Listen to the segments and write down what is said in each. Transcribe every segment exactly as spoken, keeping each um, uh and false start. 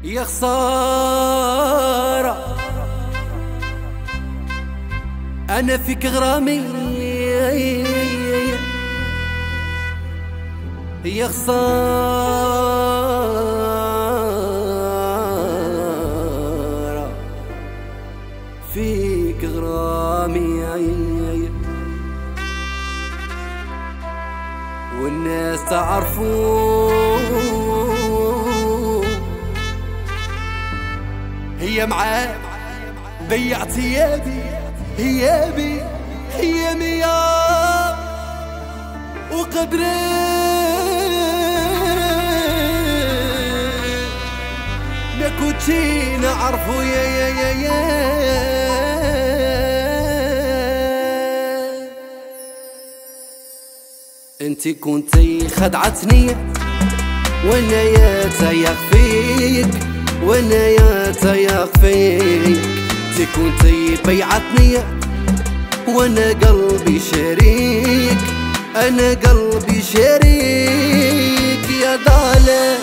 يا خسارة أنا فيك غرامي، يا خسارة فيك غرامي، والناس تعرفوا هي معاك بيعت ثيابي ثيابي ثيابي يا وقدري ما كنتي نعرفو يا يا يا يا انتي كنتي خدعتني وانا يا تايق فيك، وانا يا تايق فيك. انتي كنتي بيعتني وانا قلبي شريك، انا قلبي شريك يا ضالة،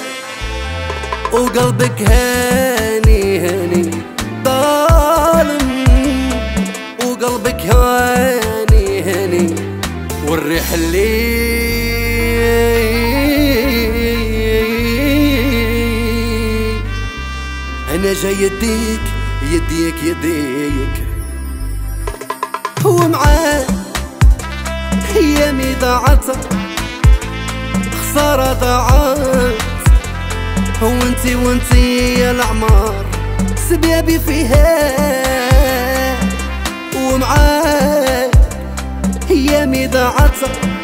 وقلبك هاني هاني ظالم، وقلبك هاني هاني والريح اللي انا جاي يديك يديك يديك هو معاه ايامي ضاعت، خسارة ضاعت، هو انتي وانتي يا العمار سبيابي فيها، ومعاه ايامي ضاعت،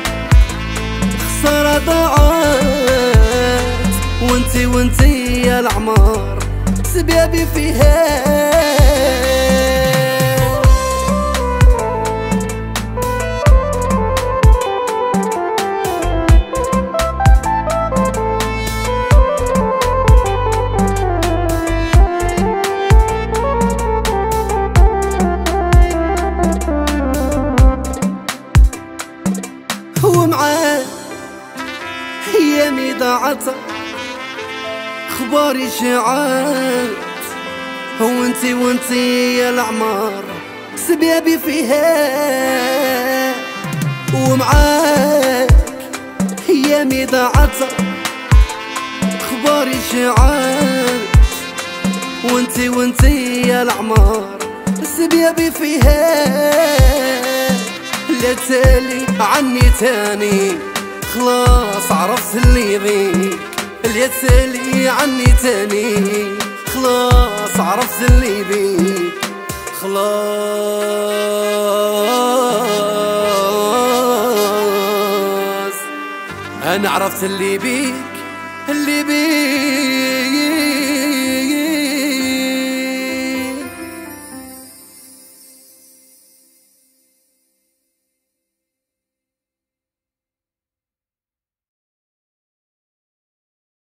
خسارة ضاعت، وانتي وانتي يا العمار سبيابي فيها. هو معاه ايامي ضاعت، اخباري شاعات، هو انتي وانتي يا العمار سبيابي فيها، ومعاك ايامي ضاعت، اخباري شاعات، وانتي وانتي يا العمار سبيابي فيها. لا تالي عني تاني خلاص عرفت اللي يبيك، لا تالي عني تاني خلاص عرفت اللي يبيك، خلاص انا عرفت اللي بيك اللي بيك